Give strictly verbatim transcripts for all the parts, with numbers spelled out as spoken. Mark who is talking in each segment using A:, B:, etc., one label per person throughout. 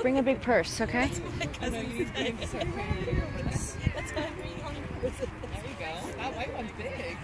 A: Bring a big purse, okay?
B: That's why I'm really hungry. There you go. That white one's big.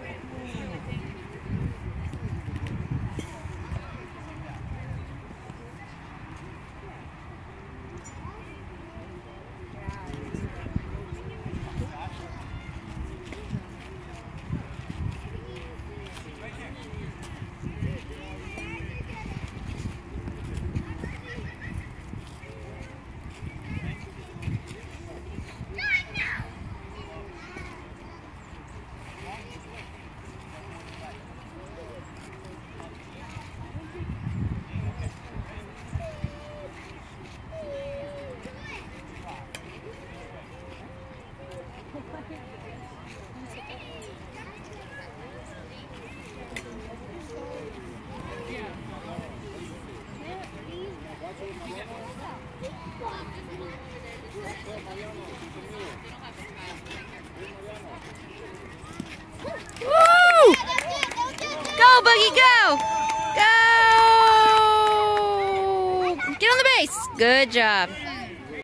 A: Woo! Go, Boogie, go! Go! Get on the base. Good job.